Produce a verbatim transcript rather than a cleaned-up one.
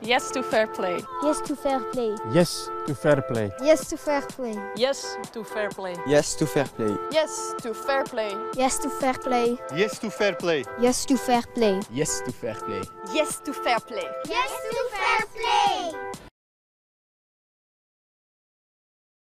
Yes to fair play. Yes to fair play. Yes to fair play. Yes to fair play. Yes to fair play. Yes to fair play. Yes to fair play. Yes to fair play. Yes to fair play. Yes to fair play. Yes to fair play. Yes to fair play. Yes to fair play.